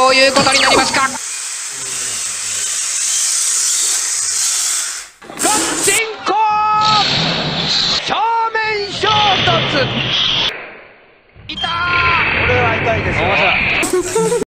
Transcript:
どういうことになりますか。ガッチンコ正面衝突。痛ー。これは痛いですよ。